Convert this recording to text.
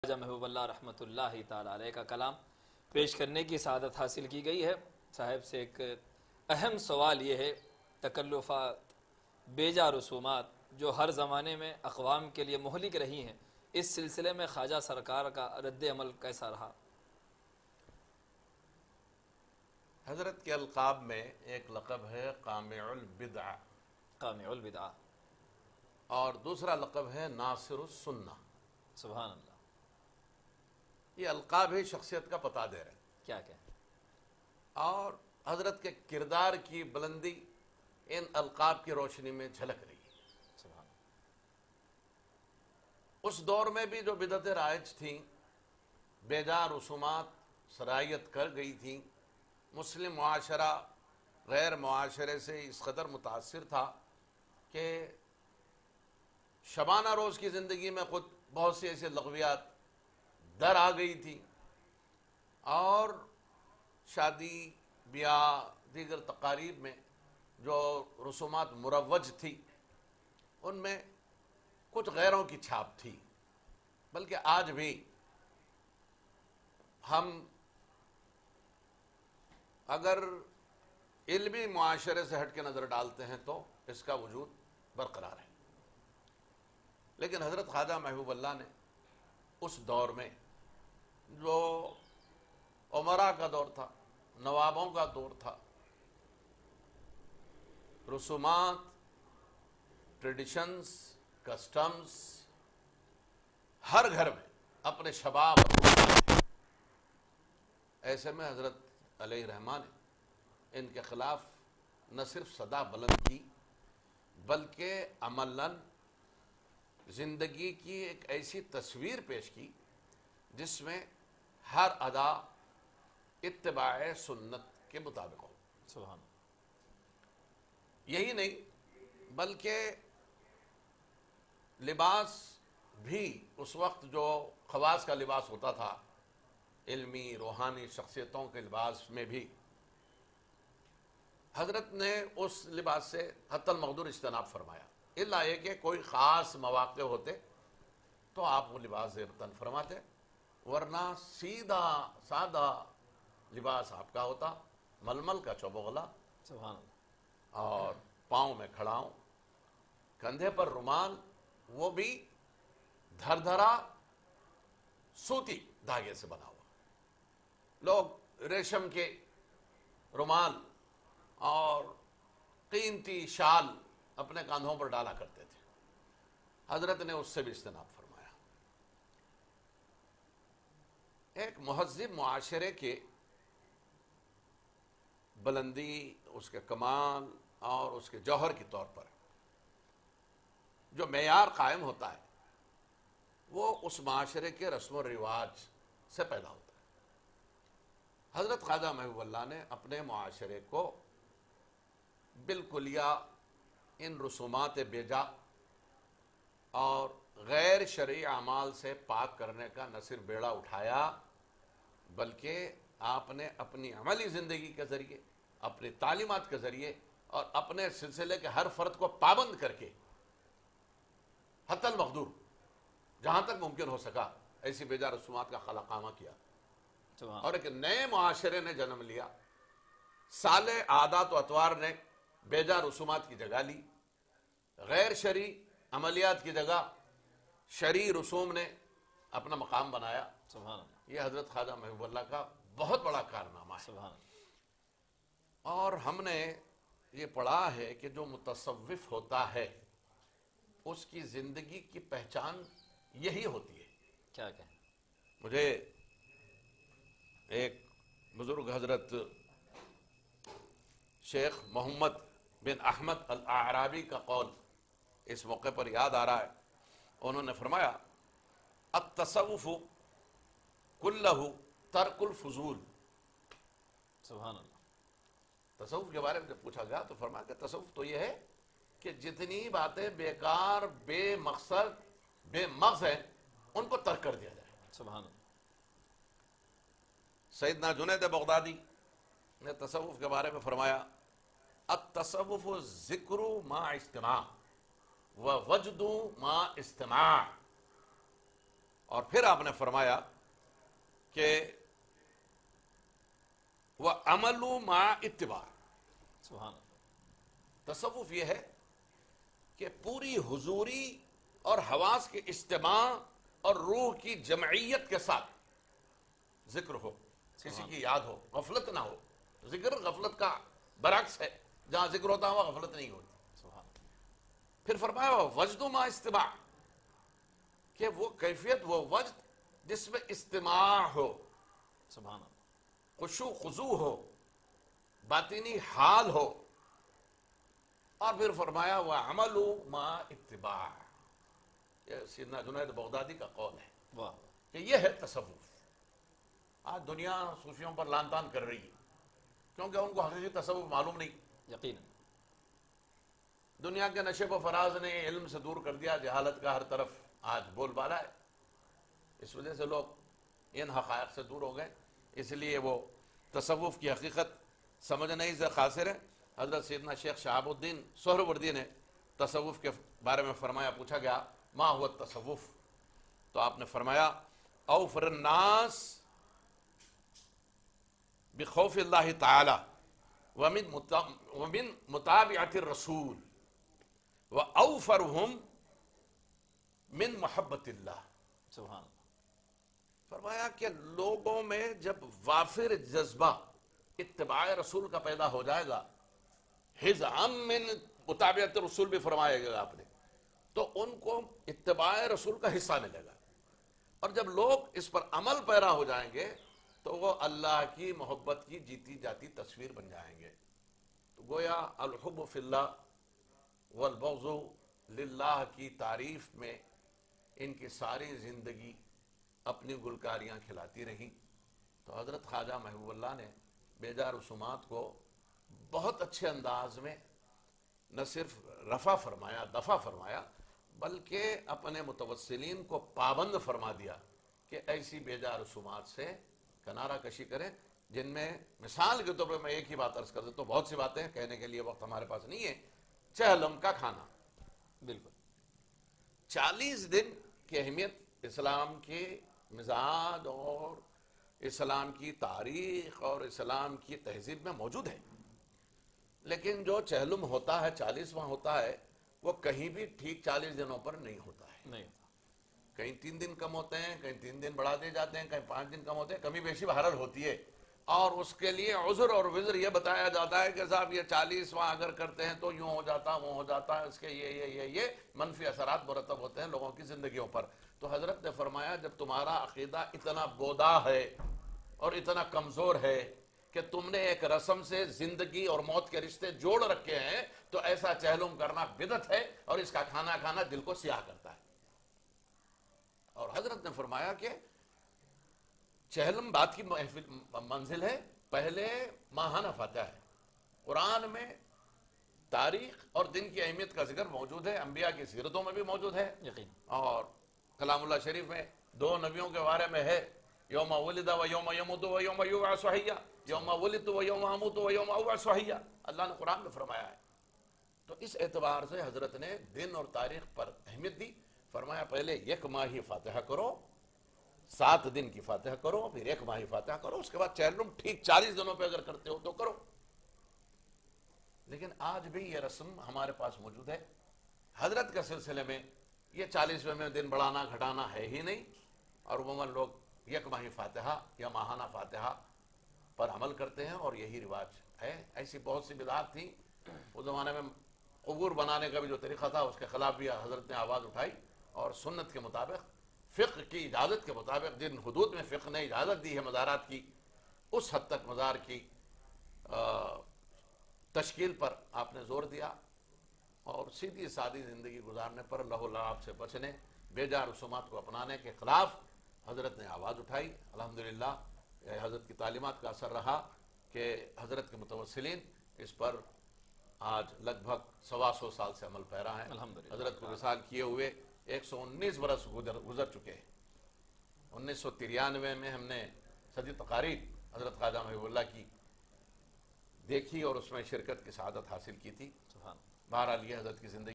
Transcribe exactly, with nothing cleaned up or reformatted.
خواجہ محبوب اللہ رحمۃ اللہ تعالیٰ علیہ کا کلام پیش کرنے کی سعادت حاصل کی گئی ہے۔ صاحب سے ایک اہم سوال یہ ہے، تکلفات، بیجا رسومات جو ہر زمانے میں اقوام کے لیے مہلک رہی ہیں، اس سلسلے میں خواجہ سرکار کا رد عمل کیسا رہا؟ حضرت کے القاب میں ایک لقب ہے قامع البدع، قامع البدع، اور دوسرا لقب ہے ناصر السنہ۔ سبحان اللہ، یہ القاب ہی شخصیت کا پتہ دے رہے ہیں، کیا کہ اور حضرت کے کردار کی بلندی ان القاب کی روشنی میں جھلک رہی ہے۔ سبحان اللہ، اس دور میں بھی جو بدعتیں رائج تھیں، بیجا رسومات سرایت کر گئی تھیں، مسلم معاشرہ غیر معاشرے سے اس قدر متاثر تھا کہ شبانہ روز کی زندگی میں خود بہت سی ایسی لغویات در آ گئی تھی، اور شادی بیاہ دیگر تقاریب میں جو رسومات مروج تھی ان میں کچھ غیروں کی چھاپ تھی۔ بلکہ آج بھی ہم اگر علمی معاشرے سے ہٹ کے نظر ڈالتے ہیں تو اس کا وجود برقرار ہے، لیکن حضرت خواجہ محبوب اللہ نے اس دور میں جو عمرا کا دور تھا، نوابوں کا دور تھا، رسومات، ٹریڈیشنز، کسٹمز ہر گھر میں اپنے شباب، ایسے میں حضرت علیہ رحمان نے ان کے خلاف نہ صرف صدا بلند کی بلکہ عملاً زندگی کی ایک ایسی تصویر پیش کی جس میں ہر ادا اتباع سنت کے مطابق ہو۔ سبحان اللہ، یہی نہیں بلکہ لباس بھی اس وقت جو خواص کا لباس ہوتا تھا، علمی روحانی شخصیتوں کے لباس میں بھی حضرت نے اس لباس سے حتی المقدور اجتناب فرمایا، الا یہ کہ کوئی خاص مواقع ہوتے تو آپ وہ لباس زیب تن فرماتے، ورنہ سیدھا سادہ لباس آپ کا ہوتا، ململ کا چوبغلا سبحان اللہ، اور پاؤں میں کھڑاؤں، کندھے پر رومال، وہ بھی دھر دھرا سوتی دھاگے سے بنا ہوا۔ لوگ ریشم کے رومال اور قیمتی شال اپنے کاندھوں پر ڈالا کرتے تھے، حضرت نے اس سے بھی اجتناب فرمایا۔ ایک مہذب معاشرے کے بلندی، اس کے کمال اور اس کے جوہر کے طور پر جو معیار قائم ہوتا ہے وہ اس معاشرے کے رسم و رواج سے پیدا ہوتا ہے۔ حضرت خواجہ محبوب اللہ نے اپنے معاشرے کو بالکلیہ ان رسومات بیجا اور غیر شرعی اعمال سے پاک کرنے کا نہ صرف بیڑا اٹھایا بلکہ آپ نے اپنی عملی زندگی کے ذریعے، اپنی تعلیمات کے ذریعے اور اپنے سلسلے کے ہر فرد کو پابند کر کے حتی المقدور جہاں تک ممکن ہو سکا ایسی بیجا رسومات کا خلا قامہ کیا، اور ایک نئے معاشرے نے جنم لیا۔ صالح عادات و اطوار نے بیجا رسومات کی جگہ لی، غیر شرعی عملیات کی جگہ شرعی رسوم نے اپنا مقام بنایا۔ سبحان اللہ، یہ حضرت خواجہ محبوب اللہ کا بہت بڑا کارنامہ ہے۔ سبحان اللہ، اور ہم نے یہ پڑھا ہے کہ جو متصوف ہوتا ہے اس کی زندگی کی پہچان یہی ہوتی ہے۔ کیا کہ مجھے ایک بزرگ حضرت شیخ محمد بن احمد الاعرابی کا قول اس موقع پر یاد آ رہا ہے۔ انہوں نے فرمایا التصوف کلہ ترک الفضول۔ سبحان اللہ، تصوف کے بارے میں جب پوچھا گیا تو فرمایا کہ تصوف تو یہ ہے کہ جتنی باتیں بیکار، بے مقصد، بے مغز ہیں ان کو ترک کر دیا جائے۔ سبحان اللہ، سیدنا جنید بغدادی نے تصوف کے بارے میں فرمایا التصوف ذکر ما استماع و وجد ما استماع، اور پھر آپ نے فرمایا کہ وَعَمَلُوا مَعَ اتِّبَاعٍ. سبحان اللہ. تصوف یہ ہے کہ پوری حضوری اور حواس کے اجتماع اور روح کی جمعیت کے ساتھ ذکر ہو، کسی کی یاد ہو، غفلت نہ ہو. ذکر غفلت کا برعکس ہے، جہاں ذکر ہوتا ہے وہاں غفلت نہیں ہوتی. سبحان اللہ. پھر فرمایا وجد ما استماع، کہ وہ کیفیت، وہ وجد جس میں استماع ہو، سبحان اللہ. خشوع خضوع ہو، باطنی حال ہو. اور پھر فرمایا وَعَمَلُوا مَا اتِّبَاعٍ. یہ سیدنا جنید بغدادی کا قول ہے واہ. کہ یہ ہے تصوف. آج دنیا صوفیوں پر لان تان کر رہی ہے کیونکہ ان کو حقیقی تصوف معلوم نہیں. یقیناً. دنیا کے نشیب و فراز نے علم سے دور کر دیا، جہالت کا ہر طرف آج بول بالا ہے. اس وجہ سے لوگ ان حقائق سے دور ہو گئے، اس لیے وہ تصوف کی حقیقت سمجھنے سے قاصر ہے. حضرت سیدنا شیخ شہاب الدین سہروردی نے تصوف کے بارے میں فرمایا، پوچھا گیا ما هو التصوف، تو آپ نے فرمایا اوفر الناس بخوف اللہ تعالی ومن ومن متابعت الرسول واوفرهم من محبت اللہ. سبحان اللہ. فرمایا کہ لوگوں میں جب وافر جذبہ اتباع رسول کا پیدا ہو جائے گا، حزام من متابعت رسول بھی فرمایا گا آپ نے، تو ان کو اتباع رسول کا حصہ ملے گا. اور جب لوگ اس پر عمل پیرا ہو جائیں گے تو وہ اللہ کی محبت کی جیتی جاتی تصویر بن جائیں گے. تو گویا الحب فی اللہ والبغض للہ کی تعریف میں ان کی ساری زندگی اپنی گلکاریاں کھلاتی رہیں. تو حضرت خواجہ محبوب اللہ نے بیجا رسومات کو بہت اچھے انداز میں نہ صرف رفع فرمایا، دفع فرمایا، بلکہ اپنے متوسلین کو پابند فرما دیا کہ ایسی بیجا رسومات سے کنارہ کشی کریں، جن میں مثال کے طور پر میں ایک ہی بات عرض کر دیتا ہوں، بہت سی باتیں کہنے کے لیے وقت ہمارے پاس نہیں ہے. چہلم کا کھانا. بالکل. چالیس دن کی اہمیت اسلام کے مزاج اور اسلام کی تاریخ اور اسلام کی تہذیب میں موجود ہے. لیکن جو چہلم ہوتا ہے، چالیسواں ہوتا ہے، وہ کہیں بھی ٹھیک چالیس دنوں پر نہیں ہوتا ہے. نہیں. کہیں تین دن کم ہوتے ہیں، کہیں تین دن بڑھا دیے جاتے ہیں، کہیں پانچ دن کم ہوتے ہیں، کمی بیشی بہرحال ہوتی ہے. اور اس کے لیے عذر اور وزر یہ بتایا جاتا ہے کہ صاحب یہ چالیسواں اگر کرتے ہیں تو یوں ہو جاتا، وہ ہو جاتا ہے، اس کے یہ یہ یہ یہ منفی اثرات مرتب ہوتے ہیں لوگوں کی زندگیوں پر. تو حضرت نے فرمایا جب تمہارا عقیدہ اتنا بودا ہے اور اتنا کمزور ہے کہ تم نے ایک رسم سے زندگی اور موت کے رشتے جوڑ رکھے ہیں، تو ایسا چہلم کرنا بدعت ہے اور اس کا کھانا کھانا دل کو سیاہ کرتا ہے. اور حضرت نے فرمایا کہ چہلم بات کی منزل ہے، پہلے ماہانہ فاتحہ ہے. قرآن میں تاریخ اور دن کی اہمیت کا ذکر موجود ہے، انبیاء کی سیرتوں میں بھی موجود ہے. یقین. اور کلام اللہ شریف میں دو نبیوں کے بارے میں ہے، یوم ولد و یوم یموت و یوم یبعث حیا، یوم ولدت و یوم اموت و یوم ابعث حیا. اللہ نے قرآن میں فرمایا ہے. تو اس اعتبار سے حضرت نے دن اور تاریخ پر اہمیت دی. فرمایا پہلے یک ماہی فاتحہ کرو، سات دن کی فاتحہ کرو، پھر ایک ماہی فاتحہ کرو، اس کے بعد چہلم ٹھیک چالیس دنوں پہ اگر کرتے ہو تو کرو. لیکن آج بھی یہ رسم ہمارے پاس موجود ہے. حضرت کے سلسلے میں یہ چالیسویں میں دن بڑھانا گھٹانا ہے ہی نہیں، اور عموماً لوگ یک ماہی فاتحہ یا ماہانہ فاتحہ پر عمل کرتے ہیں، اور یہی رواج ہے. ایسی بہت سی بدعات تھیں اس زمانے میں. قبور بنانے کا بھی جو طریقہ تھا اس کے خلاف بھی حضرت نے آواز اٹھائی، اور سنت کے مطابق، فقہ کی اجازت کے مطابق، جن حدود میں فقہ نے اجازت دی ہے مزارات کی، اس حد تک مزار کی تشکیل پر آپ نے زور دیا، اور سیدھی سادی زندگی گزارنے پر لہو لعاب سے بچنے، بیجا رسومات کو اپنانے کے خلاف حضرت نے آواز اٹھائی. الحمدللہ حضرت کی تعلیمات کا اثر رہا کہ حضرت کے متوسلین اس پر آج لگ بھگ سوا سو سال سے عمل پیرا ہیں. الحمدللہ. حضرت کو وصال کیے ہوئے ایک سو انیس برس گزر گزر چکے ہیں. انیس سو ترانوے میں ہم نے صدی تقاریب حضرت خواجہ محبوب اللہ کی دیکھی اور اس میں شرکت کی سعادت حاصل کی تھی. بہرحال یہ حضرت کی زندگی